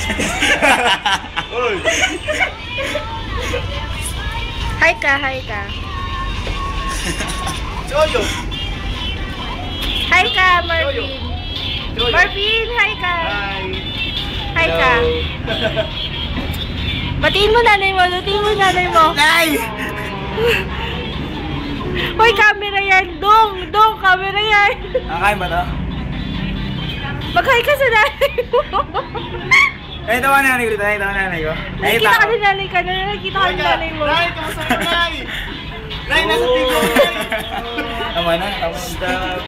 Uy! Hi ka, hi ka. Jojo! Hi ka, Marvin. Jojo! Marvin, hi ka. Hi! Hi ka. Batiin mo nanay mo, batiin mo nanay mo. Nay! Hoy, camera yan. Dong, camera yan. Nakain ba to? Mag-hi ka sa nanay mo. Eh, ito ka nanay ko dito. Ito ka nanay ko. Nakikita ka ni nanay ka na. Nakikita ka ni nanay mo. Nay, kamusta ka, Nay? Nay, nasa TV ko, Nay! Tama na, tama na.